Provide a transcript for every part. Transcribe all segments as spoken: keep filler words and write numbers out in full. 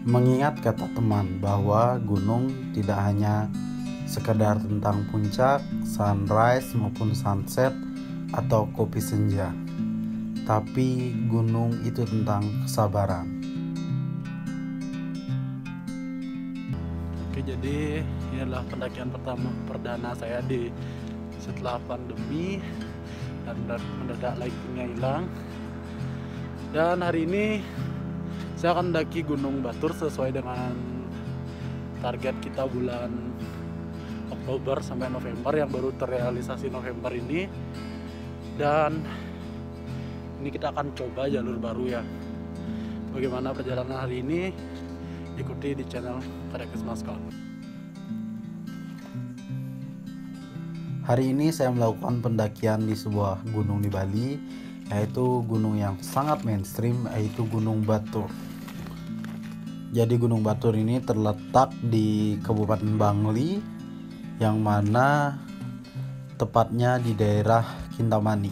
Mengingat kata teman bahwa gunung tidak hanya sekedar tentang puncak, sunrise maupun sunset atau kopi senja, tapi gunung itu tentang kesabaran. Oke, jadi ini adalah pendakian pertama perdana saya di setelah pandemi dan mendadak lightingnya hilang. Dan hari ini saya akan mendaki Gunung Batur sesuai dengan target kita bulan Oktober sampai November yang baru terrealisasi November ini. Dan ini kita akan coba jalur baru ya. Bagaimana perjalanan hari ini? Ikuti di channel Kadekes Maskot. Hari ini saya melakukan pendakian di sebuah gunung di Bali, yaitu gunung yang sangat mainstream, yaitu Gunung Batur. Jadi Gunung Batur ini terletak di Kabupaten Bangli, yang mana tepatnya di daerah Kintamani.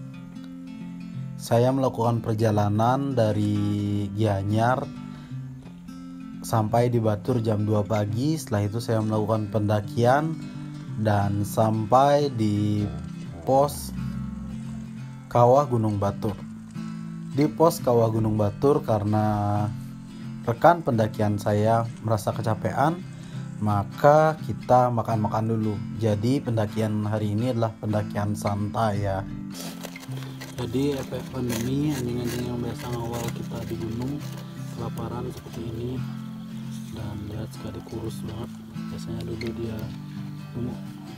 Saya melakukan perjalanan dari Gianyar sampai di Batur jam dua pagi. Setelah itu saya melakukan pendakian dan sampai di pos Kawah Gunung Batur. Di pos Kawah Gunung Batur, karena rekan pendakian saya merasa kecapean, maka kita makan-makan dulu. Jadi pendakian hari ini adalah pendakian santai ya. Jadi efek pandemi, anjing-anjing yang biasa ngawal kita di gunung kelaparan seperti ini, dan lihat sekali kurus banget. Biasanya dulu dia gemuk.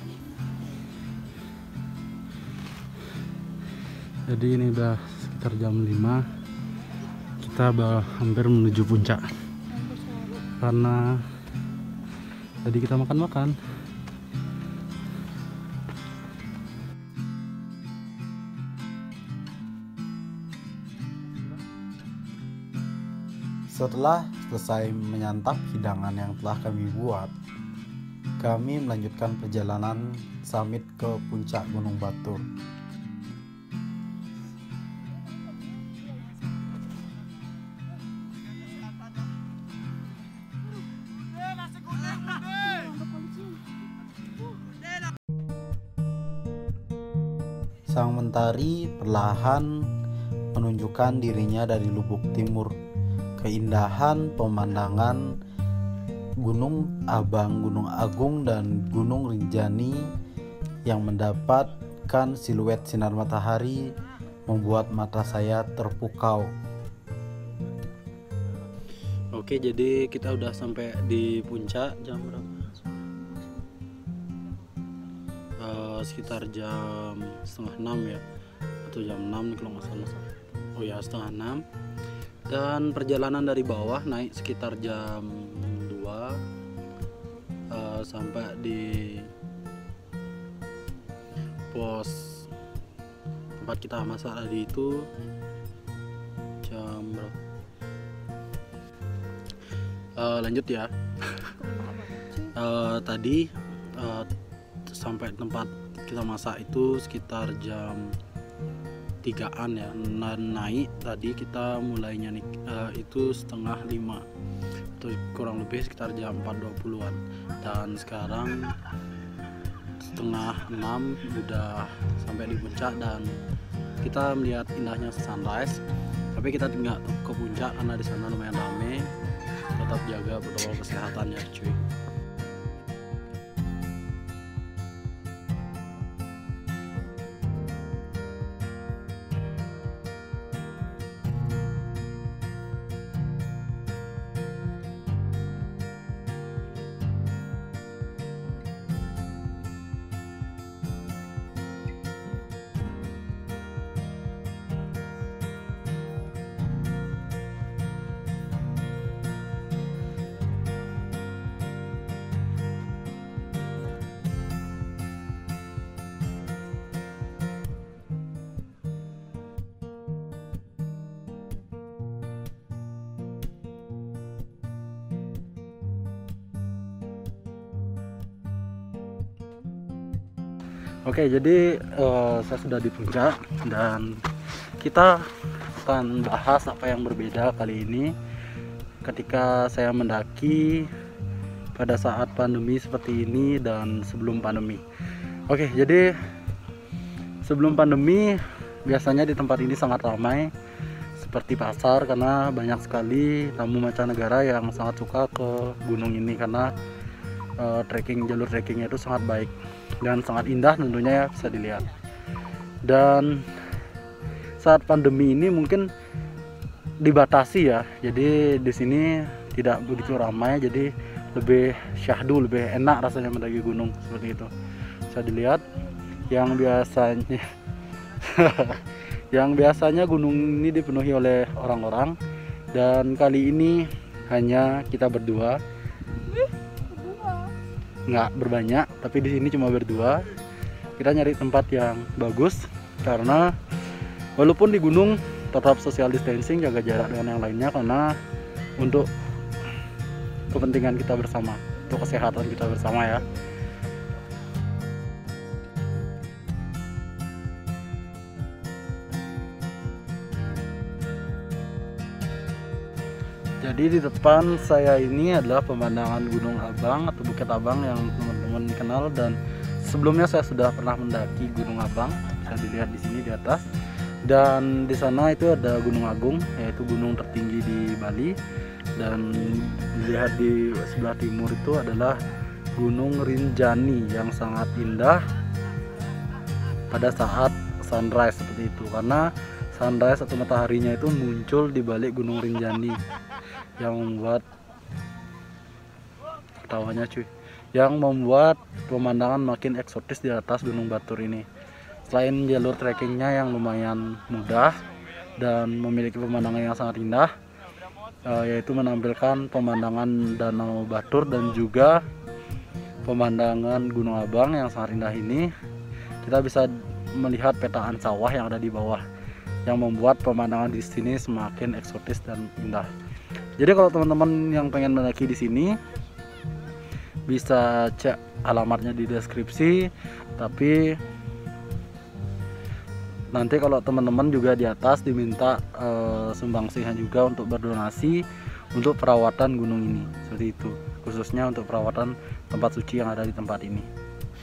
Jadi ini udah sekitar jam lima, kita hampir menuju puncak karena tadi kita makan-makan. Setelah selesai menyantap hidangan yang telah kami buat, kami melanjutkan perjalanan summit ke puncak Gunung Batur. Sang mentari perlahan menunjukkan dirinya dari lubuk timur. Keindahan pemandangan Gunung Abang, Gunung Agung, dan Gunung Rinjani yang mendapatkan siluet sinar matahari membuat mata saya terpukau. Oke, jadi kita udah sampai di puncak jam berapa? Uh, sekitar jam setengah enam ya, atau jam enam kalau nggak salah. Oh ya, setengah enam. Dan perjalanan dari bawah naik sekitar jam dua uh, sampai di pos tempat kita masak tadi itu jam berapa? Uh, lanjut ya. uh, tadi uh, sampai tempat kita masak itu sekitar jam tigaan ya. Naik tadi kita mulainya nih uh, itu setengah lima atau kurang lebih sekitar jam empat dua puluhan, dan sekarang setengah enam udah sampai di puncak dan kita melihat indahnya sunrise. Tapi kita tinggal ke puncak karena di sana lumayan rame. Tetap jaga protokol kesehatan ya cuy. Oke, jadi uh, saya sudah di puncak dan kita akan bahas apa yang berbeda kali ini. ketika saya mendaki pada saat pandemi seperti ini dan sebelum pandemi. Oke, jadi sebelum pandemi biasanya di tempat ini sangat ramai seperti pasar, karena banyak sekali tamu mancanegara yang sangat suka ke gunung ini karena uh, trekking jalur trekkingnya itu sangat baik dan sangat indah tentunya ya, bisa dilihat. Dan saat pandemi ini mungkin dibatasi ya, jadi di sini tidak begitu ramai, jadi lebih syahdu, lebih enak rasanya mendaki gunung seperti itu. Bisa dilihat yang biasanya yang biasanya gunung ini dipenuhi oleh orang-orang, dan kali ini hanya kita berdua, nggak berbanyak, tapi di sini cuma berdua. Kita nyari tempat yang bagus karena walaupun di gunung tetap social distancing, jaga jarak dengan yang lainnya, karena untuk kepentingan kita bersama, untuk kesehatan kita bersama ya. Jadi di depan saya ini adalah pemandangan Gunung Abang atau Bukit Abang yang teman-teman kenal, dan sebelumnya saya sudah pernah mendaki Gunung Abang, bisa dilihat di sini di atas. Dan di sana itu ada Gunung Agung, yaitu gunung tertinggi di Bali. Dan dilihat di sebelah timur itu adalah Gunung Rinjani yang sangat indah pada saat sunrise seperti itu, karena sunrise atau mataharinya itu muncul di balik Gunung Rinjani yang membuat ketawanya cuy yang membuat pemandangan makin eksotis di atas Gunung Batur ini. Selain jalur trekkingnya yang lumayan mudah dan memiliki pemandangan yang sangat indah, yaitu menampilkan pemandangan Danau Batur dan juga pemandangan Gunung Abang yang sangat indah ini, kita bisa melihat petaan sawah yang ada di bawah yang membuat pemandangan di sini semakin eksotis dan indah. Jadi kalau teman-teman yang pengen mendaki di sini bisa cek alamatnya di deskripsi, tapi nanti kalau teman-teman juga di atas diminta e, sumbangsihnya juga untuk berdonasi untuk perawatan gunung ini, seperti itu, khususnya untuk perawatan tempat suci yang ada di tempat ini.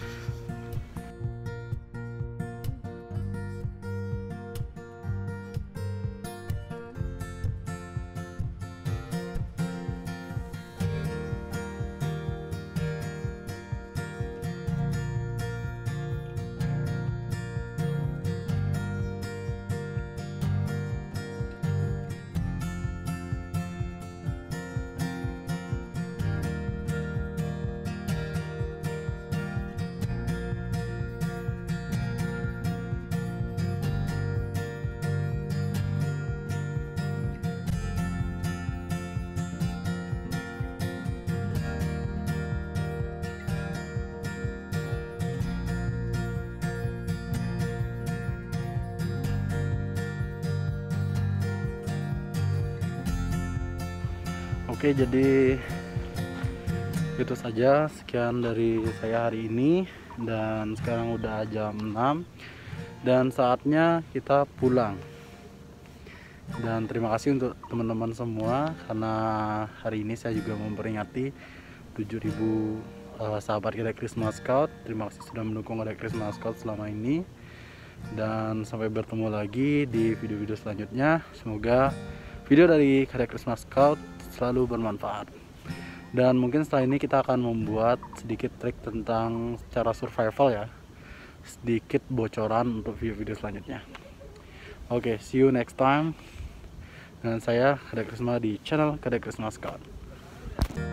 Oke, jadi itu saja, sekian dari saya hari ini, dan sekarang udah jam enam dan saatnya kita pulang. Dan terima kasih untuk teman-teman semua, karena hari ini saya juga memperingati tujuh ribu uh, sahabat Kadek Krisma Scout. Terima kasih sudah mendukung Kadek Krisma Scout selama ini, dan sampai bertemu lagi di video-video selanjutnya. Semoga video dari Kadek Krisma Scout selalu bermanfaat, dan mungkin setelah ini kita akan membuat sedikit trik tentang cara survival ya, sedikit bocoran untuk video-video selanjutnya. Oke, okay, see you next time, dan saya Kadek Krisma di channel Kadek Krisma Scout.